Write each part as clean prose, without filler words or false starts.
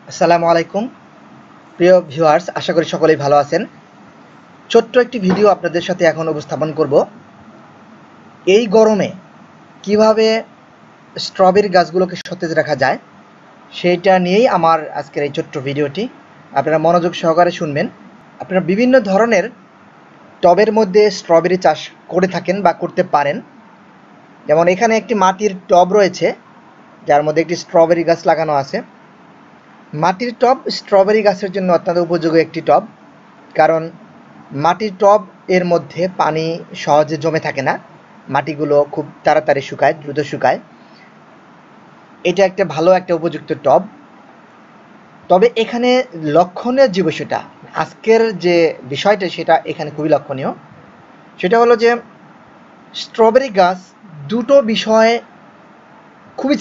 আসসালামু আলাইকুম প্রিয় ভিউয়ার্স, আশা করি সকলেই ভালো আছেন। ছোট্ট একটি ভিডিও আপনাদের সাথে এখন উপস্থাপন করব। এই গরমে কিভাবে স্ট্রবেরি গাছগুলোকে সতেজ রাখা যায় সেইটা নিয়েই আমার আজকের এই ছোট্ট ভিডিওটি। আপনারা মনোযোগ সহকারে শুনবেন। আপনারা বিভিন্ন ধরনের টবের মধ্যে স্ট্রবেরি চাষ করে থাকেন বা করতে পারেন। যেমন এখানে একটি মাটির টব রয়েছে, যার মধ্যে একটি স্ট্রবেরি গাছ লাগানো আছে। মাটির টব স্ট্রবেরি গাছের জন্য অত্যন্ত উপযোগী একটি টব, কারণ মাটির টব এর মধ্যে পানি সহজে জমে থাকে না, মাটিগুলো খুব তাড়াতাড়ি শুকায়, দ্রুত শুকায়। এটা একটা ভালো একটা উপযুক্ত টব। তবে এখানে লক্ষণীয় যে বিষয়টা, আজকের যে বিষয়টা সেটা এখানে খুবই লক্ষণীয়। সেটা হলো যে স্ট্রবেরি গাছ দুটো বিষয়ে খুবই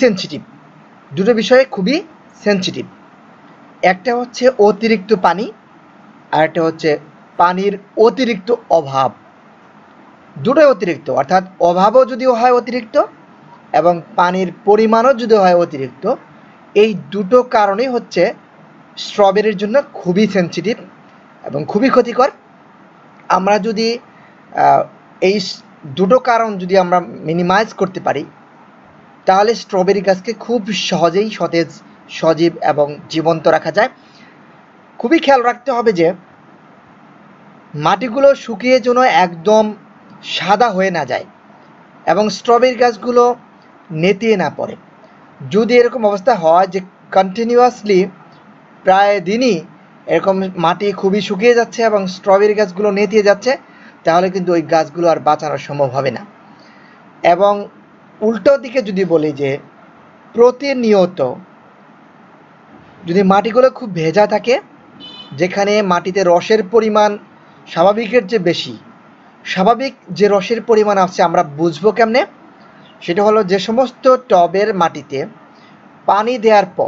সেন্সিটিভ। একটা হচ্ছে অতিরিক্ত পানি, আর একটা হচ্ছে পানির অতিরিক্ত অভাব। দুটোই অতিরিক্ত, অর্থাৎ অভাবও যদিও হয় অতিরিক্ত এবং পানির পরিমাণও যদি হয় অতিরিক্ত, এই দুটো কারণেই হচ্ছে স্ট্রবেরির জন্য খুবই সেন্সিটিভ এবং খুবই ক্ষতিকর। আমরা যদি এই দুটো কারণ যদি আমরা মিনিমাইজ করতে পারি, তাহলে স্ট্রবেরি গাছকে খুব সহজেই সতেজ, সজীব এবং জীবন্ত রাখা যায়। খুবই খেয়াল রাখতে হবে যে মাটিগুলো শুকিয়ে যেন একদম সাদা হয়ে না যায় এবং স্ট্রবেরি গাছগুলো নেতিয়ে না পড়ে। যদি এরকম অবস্থা হয় যে কন্টিনিউয়াসলি প্রায় দিনই এরকম মাটি খুবই শুকিয়ে যাচ্ছে এবং স্ট্রবেরি গাছগুলো নেতিয়ে যাচ্ছে, তাহলে কিন্তু ওই গাছগুলো আর বাঁচানো সম্ভব হবে না। এবং উল্টো দিকে যদি বলি যে প্রতিনিয়ত যদি মাটিগুলো খুব ভেজা থাকে, যেখানে মাটিতে রসের পরিমাণ স্বাভাবিকের চেয়ে বেশি, স্বাভাবিক যে রসের পরিমাণ আছে আমরা বুঝবো কেমনে? সেটা হলো যে সমস্ত টবের মাটিতে পানি দেওয়ার পর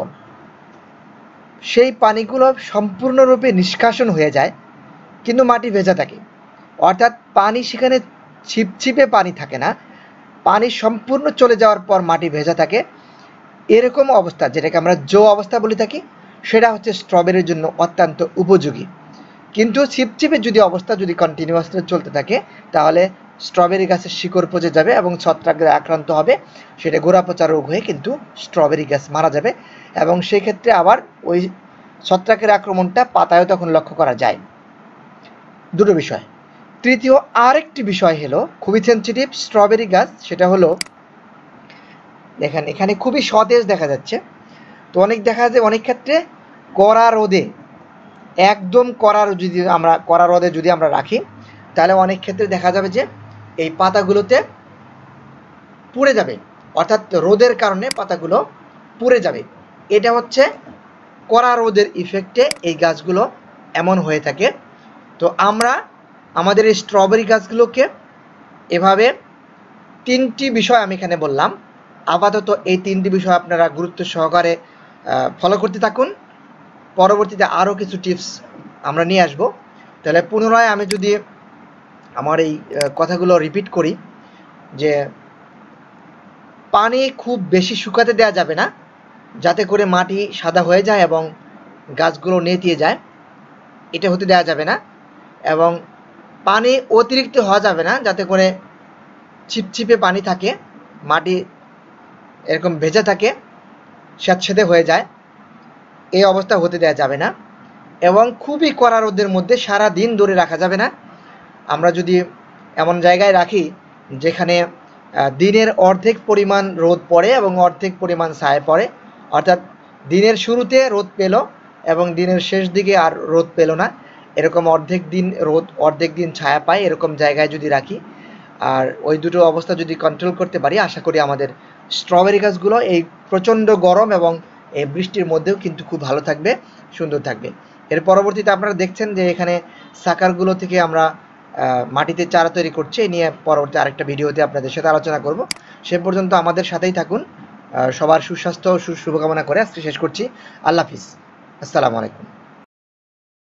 সেই পানিগুলো সম্পূর্ণরূপে নিষ্কাশন হয়ে যায়, কিন্তু মাটি ভেজা থাকে, অর্থাৎ পানি সেখানে ছিপছিপে পানি থাকে না, পানি সম্পূর্ণ চলে যাওয়ার পর মাটি ভেজা থাকে। এরকম অবস্থা, যেটাকে আমরা জো অবস্থা বলে থাকি, সেটা হচ্ছে স্ট্রবেরির জন্য অত্যন্ত উপযোগী। কিন্তু ছিপছিপে যদি অবস্থা যদি কন্টিনিউয়াসলি চলতে থাকে, তাহলে স্ট্রবেরি গাছের শিকড় পচে যাবে এবং ছত্রাকে আক্রান্ত হবে, সেটা গোড়া পচা রোগ হয়ে কিন্তু স্ট্রবেরি গাছ মারা যাবে। এবং সেই ক্ষেত্রে আবার ওই ছত্রাকের আক্রমণটা পাতায়ও তখন লক্ষ্য করা যায়। দুটো বিষয়। তৃতীয় আরেকটি বিষয় হলো খুবই সেন্সিটিভ স্ট্রবেরি গাছ, সেটা হলো দেখেন এখানে খুবই সতেজ দেখা যাচ্ছে, তো অনেক ক্ষেত্রে কড়া রোদে, একদম কড়া রোদে যদি আমরা রাখি, তাহলে অনেক ক্ষেত্রে দেখা যাবে যে এই পাতাগুলোতে পুড়ে যাবে, অর্থাৎ রোদের কারণে পাতাগুলো পুড়ে যাবে। এটা হচ্ছে কড়া রোদের ইফেক্টে এই গাছগুলো এমন হয়ে থাকে। তো আমরা আমাদের এই স্ট্রবেরি গাছগুলোকে এভাবে তিনটি বিষয় আমি এখানে বললাম, আপাতত এই তিনটি বিষয় আপনারা গুরুত্ব সহকারে ফলো করতে থাকুন। পরবর্তীতে আরও কিছু টিপস আমরা নিয়ে আসব। তাহলে পুনরায় আমি যদি আমার এই কথাগুলো রিপিট করি, যে পানি খুব বেশি শুকাতে দেওয়া যাবে না, যাতে করে মাটি সাদা হয়ে যায় এবং গাছগুলো নেতিয়ে যায়, এটা হতে দেওয়া যাবে না। এবং পানি অতিরিক্ত হওয়া যাবে না, যাতে করে ছিপছিপে পানি থাকে, মাটি এরকম ভেজা থাকে, স্যাঁতসেঁতে হয়ে যায়, এই অবস্থা হতে দেওয়া যাবে না। এবং খুবই কড়া রোদের মধ্যে সারা দিন ধরে রাখা যাবে না। আমরা যদি এমন জায়গায় রাখি যেখানে দিনের অর্ধেক পরিমাণ রোদ পড়ে এবং অর্ধেক পরিমাণ ছায়া পড়ে, অর্থাৎ দিনের শুরুতে রোদ পেল এবং দিনের শেষ দিকে আর রোদ পেল না, এরকম অর্ধেক দিন রোদ অর্ধেক দিন ছায়া পায়, এরকম জায়গায় যদি রাখি আর ওই দুটো অবস্থা যদি কন্ট্রোল করতে পারি, আশা করি আমাদের স্ট্রবেরি গাছগুলো এই প্রচণ্ড গরম এবং এই বৃষ্টির মধ্যেও কিন্তু খুব ভালো থাকবে, সুন্দর থাকবে। এর পরবর্তীতে আপনারা দেখছেন যে এখানে সাকারগুলো থেকে আমরা মাটিতে চারা তৈরি করছি, এই নিয়ে পরবর্তী আরেকটা ভিডিওতে আপনাদের সাথে আলোচনা করব। সে পর্যন্ত আমাদের সাথেই থাকুন। সবার সুস্বাস্থ্য ও শুভকামনা করে আজকে শেষ করছি। আল্লাহ হাফিজ, আসসালামু আলাইকুম।